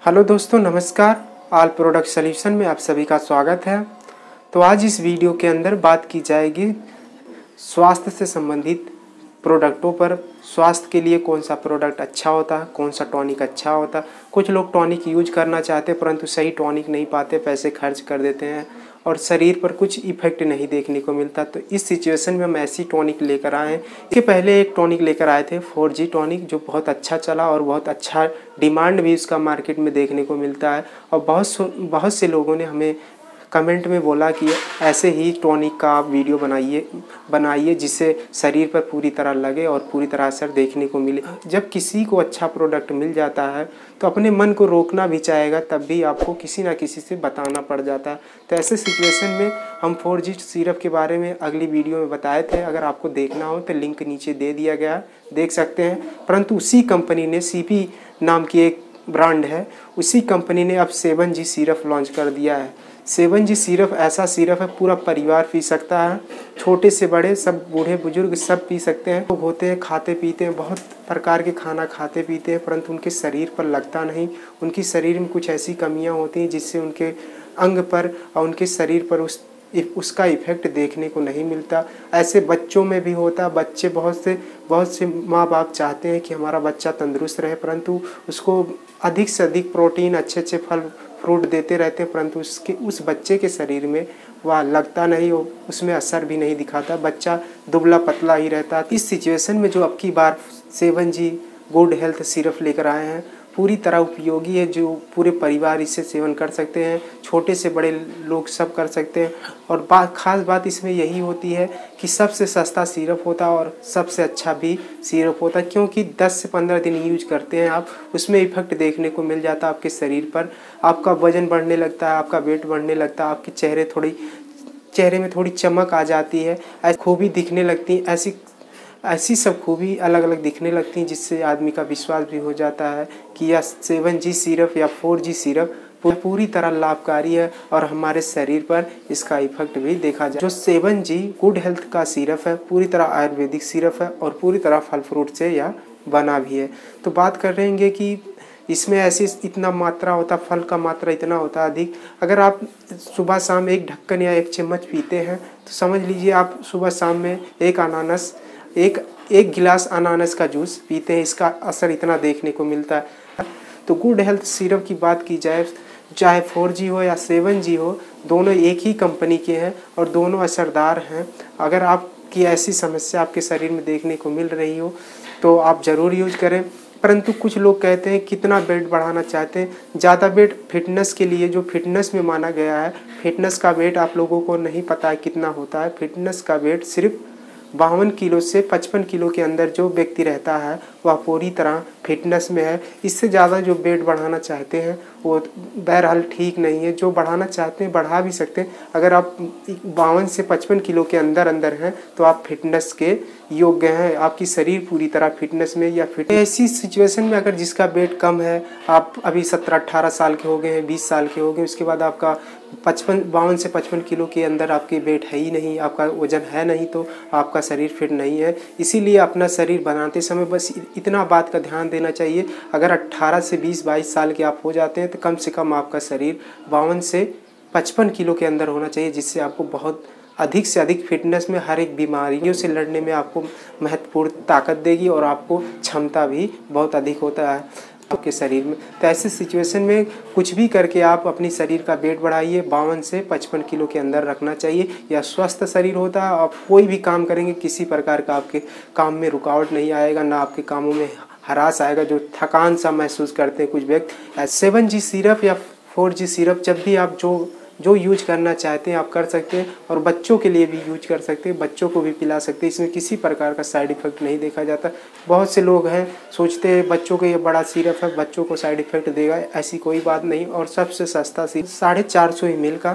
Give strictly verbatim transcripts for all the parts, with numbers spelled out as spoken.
Hello दोस्तों, नमस्कार। All product solution में आप सभी का स्वागत है। तो आज इस वीडियो के अंदर बात की जाएगी स्वास्थ्य से संबंधित प्रोडक्टों पर। स्वास्थ्य के लिए कौन सा प्रोडक्ट अच्छा होता है, कौन सा टॉनिक अच्छा होता है। कुछ लोग टॉनिक यूज करना चाहते हैं परंतु सही टॉनिक नहीं पाते, पैसे खर्च कर देते हैं और शरीर पर कुछ इफेक्ट नहीं देखने को मिलता। तो इस सिचुएशन में हम ऐसी टॉनिक लेकर आए हैं। इसके पहले एक टॉनिक लेकर आए थे फोर जी टॉनिक, जो बहुत अच्छा चला और बहुत अच्छा डिमांड भी उसका मार्केट में देखने को मिलता है। और बहुत बहुत से लोगों ने हमें कमेंट में बोला कि ऐसे ही टॉनिक का आप वीडियो बनाइए बनाइए जिससे शरीर पर पूरी तरह लगे और पूरी तरह असर देखने को मिले। जब किसी को अच्छा प्रोडक्ट मिल जाता है तो अपने मन को रोकना भी चाहेगा, तब भी आपको किसी ना किसी से बताना पड़ जाता है। तो ऐसे सिचुएशन में हम फोर जी सिरप के बारे में अगली वीडियो में बताए थे। अगर आपको देखना हो तो लिंक नीचे दे दिया गया है, देख सकते हैं। परंतु उसी कंपनी ने सीपी नाम की एक ब्रांड है, उसी कंपनी ने अब सेवन जी सिरप लॉन्च कर दिया है। सेवन जी सिरप ऐसा सिरप है पूरा परिवार पी सकता है, छोटे से बड़े सब, बूढ़े बुजुर्ग सब पी सकते हैं। लोग होते हैं खाते पीते हैं, बहुत प्रकार के खाना खाते पीते हैं परंतु उनके शरीर पर लगता नहीं। उनकी शरीर में कुछ ऐसी कमियां होती हैं जिससे उनके अंग पर और उनके शरीर पर उस उसका इफेक्ट देखने को नहीं मिलता। ऐसे बच्चों में भी होता है। बच्चे बहुत से बहुत से माँ बाप चाहते हैं कि हमारा बच्चा तंदुरुस्त रहे परंतु उसको अधिक से अधिक प्रोटीन, अच्छे अच्छे फल फ्रूट देते रहते हैं परंतु उसके उस बच्चे के शरीर में वह लगता नहीं, हो उसमें असर भी नहीं दिखाता। बच्चा दुबला पतला ही रहता। इस सिचुएशन में जो अब की बार seven G good health syrup लेकर आए हैं, पूरी तरह उपयोगी है, जो पूरे परिवार इससे सेवन कर सकते हैं, छोटे से बड़े लोग सब कर सकते हैं। और बात खास बात इसमें यही होती है कि सबसे सस्ता सिरप होता है और सबसे अच्छा भी सिरप होता है, क्योंकि दस से पंद्रह दिन यूज करते हैं आप, उसमें इफेक्ट देखने को मिल जाता है आपके शरीर पर। आपका वजन बढ़ने लगता है, आपका वेट बढ़ने लगता है, आपके चेहरे थोड़ी चेहरे में थोड़ी चमक आ जाती है, ऐसी खूबी दिखने लगती है। ऐसी ऐसी सब खूबी अलग अलग दिखने लगती हैं जिससे आदमी का विश्वास भी हो जाता है कि यह सेवन जी सिरप या फोर जी सिरप पूरी तरह लाभकारी है और हमारे शरीर पर इसका इफेक्ट भी देखा जाए। जो सेवन जी गुड हेल्थ का सिरप है पूरी तरह आयुर्वेदिक सिरप है और पूरी तरह फल फ्रूट से यह बना भी है। तो बात कर रहे हैं कि इसमें ऐसी इतना मात्रा होता, फल का मात्रा इतना होता अधिक। अगर आप सुबह शाम एक ढक्कन या एक चम्मच पीते हैं तो समझ लीजिए आप सुबह शाम में एक अनानास एक एक गिलास अनानास का जूस पीते हैं, इसका असर इतना देखने को मिलता है। तो गुड हेल्थ सिरप की बात की जाए, चाहे फोर जी हो या सेवन जी हो, दोनों एक ही कंपनी के हैं और दोनों असरदार हैं। अगर आपकी ऐसी समस्या आपके शरीर में देखने को मिल रही हो तो आप ज़रूर यूज करें। परंतु कुछ लोग कहते हैं कितना वेट बढ़ाना चाहते हैं, ज़्यादा वेट फिटनेस के लिए, जो फिटनेस में माना गया है, फिटनेस का वेट आप लोगों को नहीं पता है कितना होता है। फिटनेस का वेट सिर्फ बावन किलो से पचपन किलो के अंदर जो व्यक्ति रहता है वह पूरी तरह फिटनेस में है। इससे ज़्यादा जो वेट बढ़ाना चाहते हैं वो बहरहाल ठीक नहीं है। जो बढ़ाना चाहते हैं बढ़ा भी सकते हैं। अगर आप बावन से पचपन किलो के अंदर अंदर हैं तो आप फिटनेस के योग्य हैं, आपकी शरीर पूरी तरह फिटनेस में या फिट। ऐसी सिचुएशन में अगर जिसका वेट कम है, आप अभी सत्रह अट्ठारह साल के हो गए हैं, बीस साल के हो गए, उसके बाद आपका पचपन बावन से पचपन किलो के अंदर आपके वेट है ही नहीं, आपका वजन है नहीं, तो आपका शरीर फिट नहीं है। इसीलिए अपना शरीर बनाते समय बस इतना बात का ध्यान देना चाहिए। अगर अट्ठारह से बीस बाईस साल के आप हो जाते हैं तो कम से कम आपका शरीर बावन से पचपन किलो के अंदर होना चाहिए, जिससे आपको बहुत अधिक से अधिक फिटनेस में हर एक बीमारियों से लड़ने में आपको महत्वपूर्ण ताकत देगी और आपको क्षमता भी बहुत अधिक होता है आपके शरीर में। तो ऐसे सिचुएशन में कुछ भी करके आप अपनी शरीर का वेट बढ़ाइए, बावन से पचपन किलो के अंदर रखना चाहिए। यह स्वस्थ शरीर होता है। आप कोई भी काम करेंगे किसी प्रकार का आपके काम में रुकावट नहीं आएगा, ना आपके कामों में हरास आएगा, जो थकान सा महसूस करते हैं कुछ व्यक्ति। सेवन जी सिरप या फोर जी सिरप जब भी आप जो जो यूज करना चाहते हैं आप कर सकते हैं और बच्चों के लिए भी यूज कर सकते हैं, बच्चों को भी पिला सकते हैं। इसमें किसी प्रकार का साइड इफेक्ट नहीं देखा जाता। बहुत से लोग हैं सोचते हैं बच्चों के ये बड़ा सिरप है, बच्चों को साइड इफेक्ट देगा, ऐसी कोई बात नहीं। और सबसे सस्ता सिरप साढ़े चार सौ एम एल का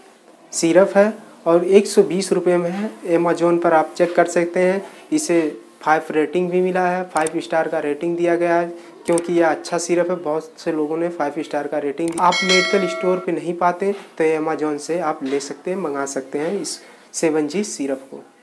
सिरप है और एक सौ बीस रुपये में है। अमेजोन पर आप चेक कर सकते हैं। इसे फाइव रेटिंग भी मिला है, फाइव स्टार का रेटिंग दिया गया है, क्योंकि यह अच्छा सिरप है। बहुत से लोगों ने फाइव स्टार का रेटिंग दिया। आप मेडिकल स्टोर पे नहीं पाते तो अमेजोन से आप ले सकते हैं, मंगा सकते हैं इस सेवन जी सिरप को।